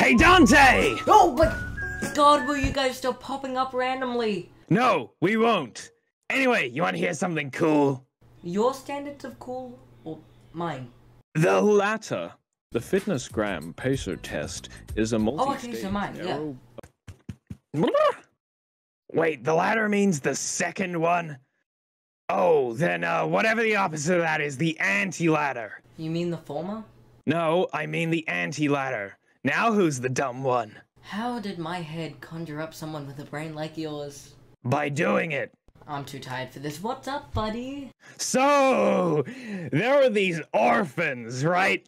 Hey, Dante! Oh my god, will you guys stop popping up randomly? No, we won't. Anyway, you want to hear something cool? Your standards of cool or mine? The latter. The FitnessGram Pacer test is a multi-stage okay, so mine, yeah. Wait, the latter means the second one? Oh, then whatever the opposite of that is, the anti-ladder. You mean the former? No, I mean the anti-ladder. Now who's the dumb one? How did my head conjure up someone with a brain like yours? By doing it. I'm too tired for this. What's up, buddy? So, there were these orphans, right?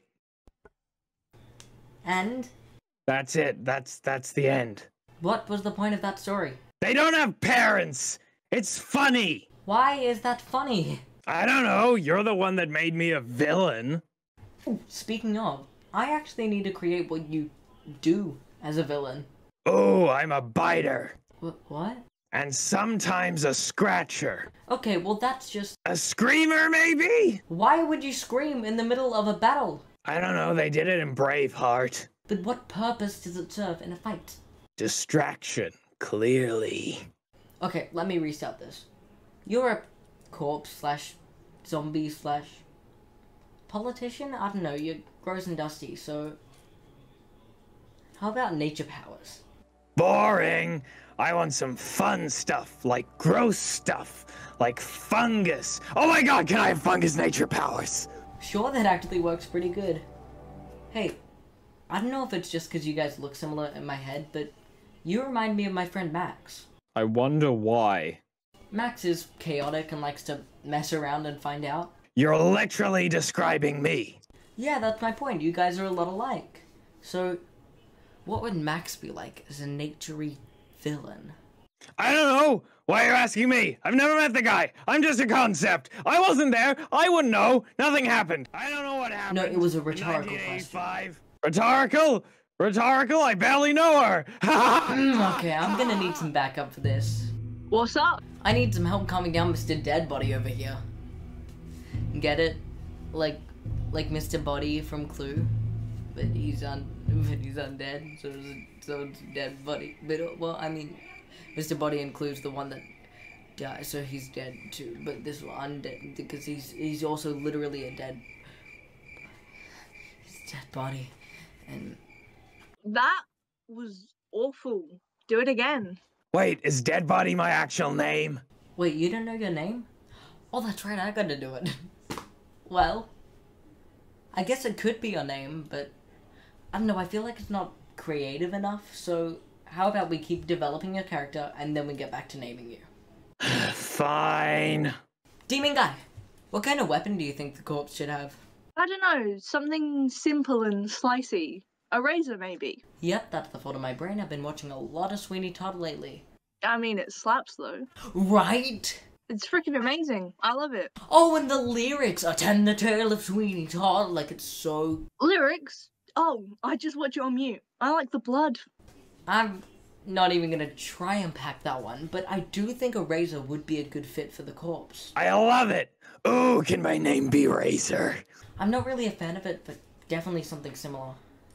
And? That's it. That's the end. What was the point of that story? They don't have parents! It's funny! Why is that funny? I don't know, you're the one that made me a villain. Ooh, speaking of, I actually need to create what you do as a villain. Oh, I'm a biter. What? And sometimes a scratcher. Okay, well that's just... A screamer, maybe? Why would you scream in the middle of a battle? I don't know, they did it in Braveheart. But what purpose does it serve in a fight? Distraction, clearly. Okay, let me restart this. You're a corpse slash zombie slash politician? I don't know, you're gross and dusty, so... How about nature powers? Boring. I want some fun stuff, like gross stuff, like fungus. Oh my god, can I have fungus nature powers? Sure, that actually works pretty good. Hey, I don't know if it's just because you guys look similar in my head, but you remind me of my friend Max. I wonder why. Max is chaotic and likes to mess around and find out. You're literally describing me. Yeah, that's my point. You guys are a lot alike. So, what would Max be like as a nature-y villain? I don't know. Why are you asking me? I've never met the guy. I'm just a concept. I wasn't there. I wouldn't know. Nothing happened. I don't know what happened. No, it was a rhetorical question. Rhetorical? Rhetorical? I barely know her. Okay, I'm gonna need some backup for this. What's up? I need some help calming down Mr. Dead Body over here. Get it? Like Mr. Body from Clue, but he's undead, so it's Dead Body. But well, I mean, Mr. Body includes the one that died, so he's dead too. But this one undead because he's also literally a dead body, and That was awful. Do it again. Wait, is Dead Body my actual name? Wait, you don't know your name? Oh, that's right, I gotta do it. Well, I guess it could be your name, but I don't know, I feel like it's not creative enough, so how about we keep developing your character and then we get back to naming you? Fine. Demon Guy, what kind of weapon do you think the corpse should have? I don't know, something simple and slicey. A razor, maybe. Yep, that's the fault of my brain. I've been watching a lot of Sweeney Todd lately. I mean, it slaps, though. Right? It's freaking amazing. I love it. Oh, and the lyrics! Attend the tale of Sweeney Todd, like it's so... Lyrics? Oh, I just watch it on mute. I like the blood. I'm not even gonna try and pack that one, but I do think a razor would be a good fit for the corpse. I love it. Ooh, can my name be Razor? I'm not really a fan of it, but definitely something similar.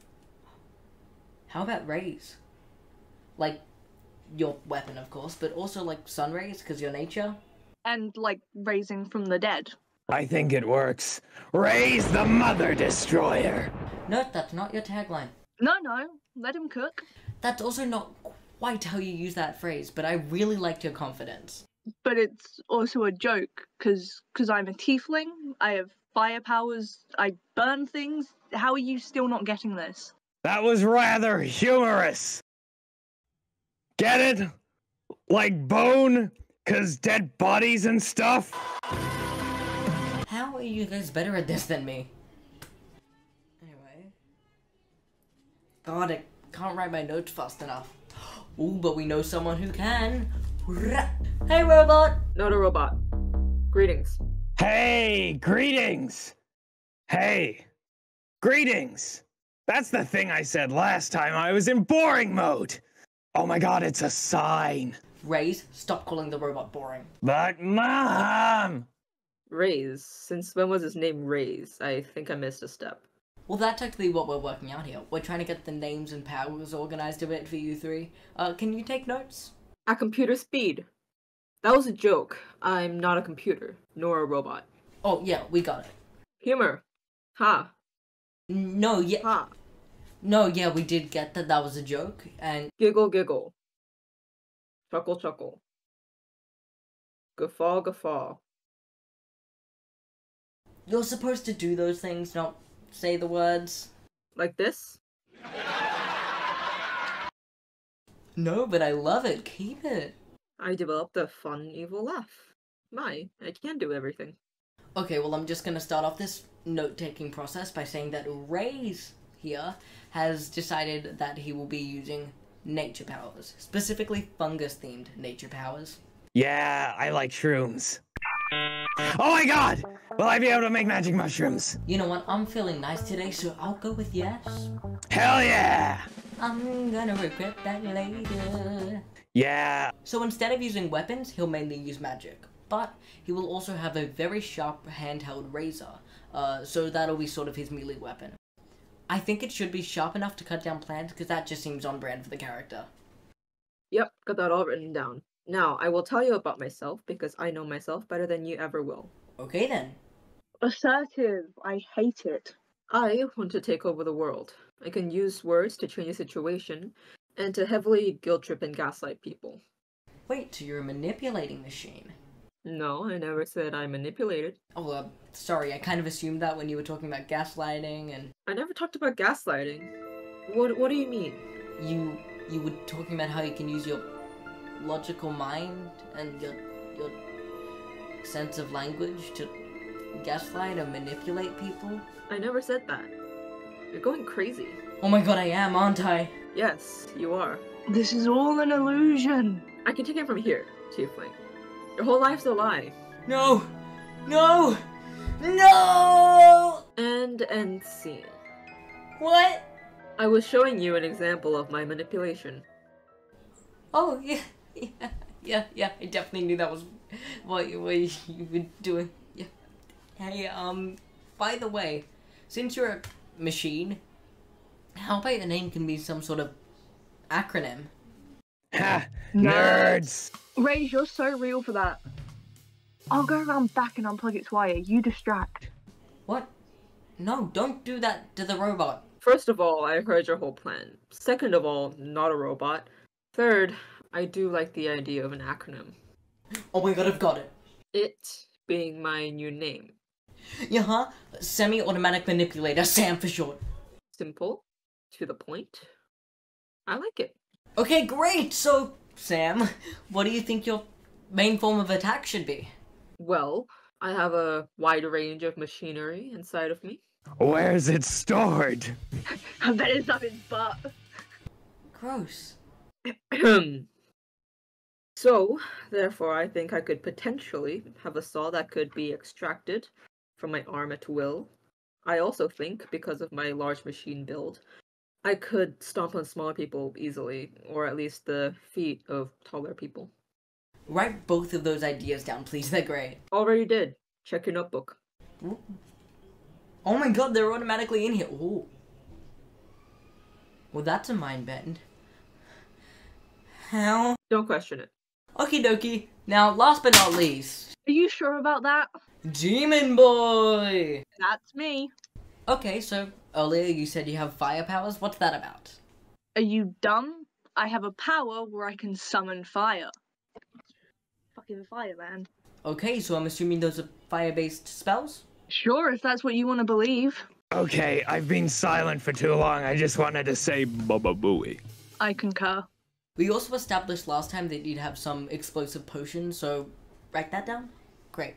How about rays? Like, your weapon, of course, but also like sun rays, because you're nature. And, like, raising from the dead. I think it works. Raise the Mother Destroyer. No, that's not your tagline. No, let him cook. That's also not quite how you use that phrase, but I really liked your confidence. But it's also a joke, because I'm a tiefling, I have fire powers, I burn things. How are you still not getting this? That was rather humorous. Get it? Like bone? 'Cause dead bodies and stuff? How are you guys better at this than me? Anyway. God, I can't write my notes fast enough. Ooh, but we know someone who can. Hey, robot! Not a robot. Greetings. Hey, greetings. Hey, greetings. That's the thing I said last time I was in boring mode. Oh my god, it's a sign. Raze, stop calling the robot boring. But Mom! Raise. Since when was his name Raise? I think I missed a step. Well, that's actually what we're working out here. We're trying to get the names and powers organized a bit for you three. Can you take notes? At computer speed. That was a joke. I'm not a computer, nor a robot. Oh, yeah, we got it. Humor. Ha. No, yeah. Ha. No, yeah, we did get that that was a joke, and... Giggle, giggle. Chuckle, chuckle. Guffaw, guffaw. You're supposed to do those things, not say the words. Like this? No, but I love it. Keep it. I developed a fun, evil laugh. I can't do everything. Okay, well, I'm just gonna start off this note-taking process by saying that Ray's here has decided that he will be using nature powers. Specifically fungus-themed nature powers. Yeah, I like shrooms. Oh my god! Will I be able to make magic mushrooms? You know what? I'm feeling nice today, so I'll go with yes. Hell yeah! I'm gonna regret that later. Yeah. So instead of using weapons, he'll mainly use magic. But he will also have a very sharp handheld razor, so that'll be sort of his melee weapon. I think it should be sharp enough to cut down plants, because that just seems on brand for the character. Yep, got that all written down. Now, I will tell you about myself, because I know myself better than you ever will. Okay then. Assertive. I hate it. I want to take over the world. I can use words to change a situation, and to heavily guilt trip and gaslight people. Wait, so you're a manipulating machine? No, I never said I manipulated. Oh, sorry, I kind of assumed that when you were talking about gaslighting and... I never talked about gaslighting. What do you mean? You were talking about how you can use your logical mind and your sense of language to gaslight or manipulate people? I never said that. You're going crazy. Oh my god, I am, aren't I? Yes, you are. This is all an illusion. I can take it from here, Tiefling. Your whole life's a lie. No! No! No! And scene. What? I was showing you an example of my manipulation. Oh, yeah, I definitely knew that was what you were doing. Yeah. Hey, by the way, since you're a machine, how about your name can be some sort of acronym? Ha! Nerds! Rage, you're so real for that. I'll go around back and unplug its wire. You distract. What? No, don't do that to the robot. First of all, I heard your whole plan. Second of all, not a robot. Third, I do like the idea of an acronym. Oh my god, I've got it. It being my new name. Yeah, huh? Semi-automatic manipulator, Sam for short. Simple, to the point. I like it. Okay, great! So, Sam, what do you think your main form of attack should be? Well, I have a wide range of machinery inside of me. Where's it stored? I bet it's up his butt. Gross. So, therefore, I think I could potentially have a saw that could be extracted from my arm at will. I also think, because of my large machine build, I could stomp on smaller people easily, or at least the feet of taller people. Write both of those ideas down, please. They're great. Already did. Check your notebook. Ooh. Oh my god, they're automatically in here. Ooh. Well, that's a mind bend. How? Don't question it. Okie dokie. Now, last but not least, Are you sure about that? Demon Boy! That's me. Okay, so earlier you said you have fire powers. What's that about? Are you dumb? I have a power where I can summon fire. Fucking fire, man. Okay, so I'm assuming those are fire-based spells? Sure, if that's what you want to believe. Okay, I've been silent for too long. I just wanted to say bubba booey. I concur. We also established last time that you'd have some explosive potions, so write that down? Great.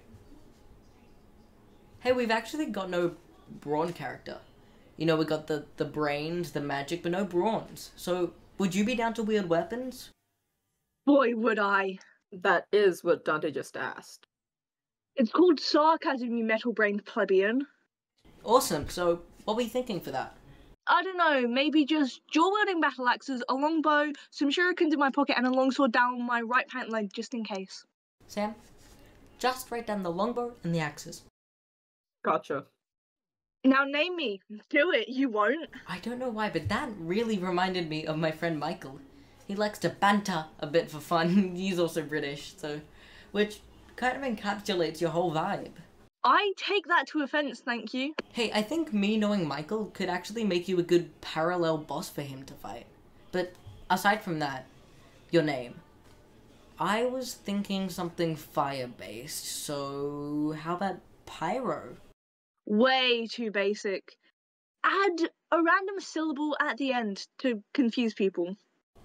Hey, we've actually got no brawn character. You know, we got the brains, the magic, but no brawns. So, would you be down to wield weapons? Boy, would I. That is what Dante just asked. It's called sarcasm, you metal-brained plebeian. Awesome, so what were you thinking for that? I don't know, maybe just dual-wielding battle axes, a longbow, some shurikens in my pocket, and a longsword down my right pant leg, just in case. Sam, just write down the longbow and the axes. Gotcha. Now name me. Do it, you won't. I don't know why, but that really reminded me of my friend Michael. He likes to banter a bit for fun. He's also British, so... Which kind of encapsulates your whole vibe. I take that to offense, thank you. Hey, I think me knowing Michael could actually make you a good parallel boss for him to fight. But aside from that, your name. I was thinking something fire-based, so how about Pyro? Way too basic. Add a random syllable at the end to confuse people.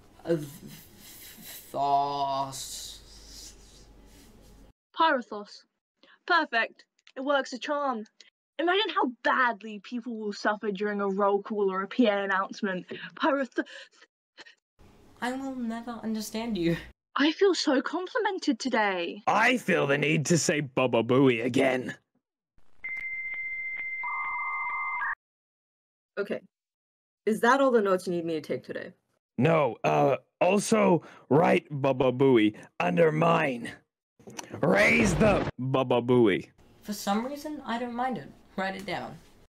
Thos. Pyrothos. Perfect. It works a charm. Imagine how badly people will suffer during a roll call or a PA announcement. I will never understand you. I feel so complimented today. I feel the need to say Baba Booey again. Okay. Is that all the notes you need me to take today? No, also write Baba Booey under mine. Raise the Baba Booey. For some reason, I don't mind it. Write it down.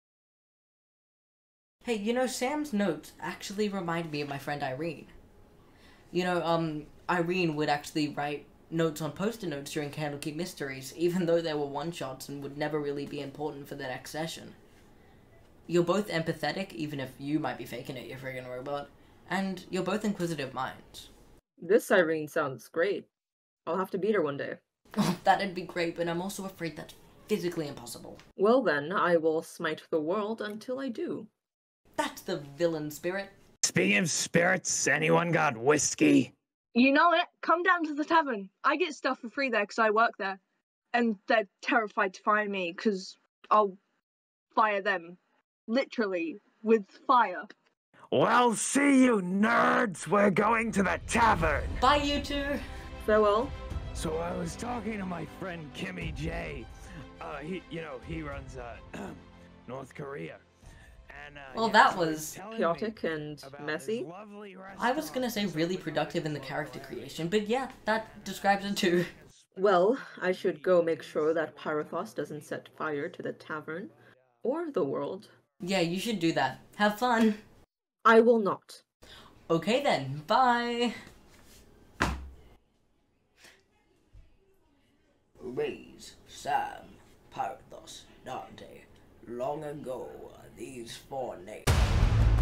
Hey, you know, Sam's notes actually remind me of my friend Irene. You know, Irene would actually write notes on post-it notes during Candlekeep Mysteries, even though they were one-shots and would never really be important for the next session. You're both empathetic, even if you might be faking it, you friggin' robot. And you're both inquisitive minds. This Irene sounds great. I'll have to beat her one day. Oh, that'd be great, but I'm also afraid that's physically impossible. Well then, I will smite the world until I do. That's the villain spirit. Speaking of spirits, anyone got whiskey? You know it. Come down to the tavern. I get stuff for free there because I work there. And they're terrified to fire me because I'll fire them. Literally, with fire. Well, see you nerds. We're going to the tavern. Bye, you two. Farewell. So I was talking to my friend Kimmy J. He runs North Korea. And, Well, yeah, that so was he's telling me Chaotic and about messy. his lovely I was gonna say restaurants really over productive in the character creation, but yeah, that describes it too. Well, I should go make sure that Pyrothos doesn't set fire to the tavern or the world. Yeah, you should do that. Have fun. I will not. Okay then, bye. Raise, Sam, Pyrothos, Dante. Long ago, these four names.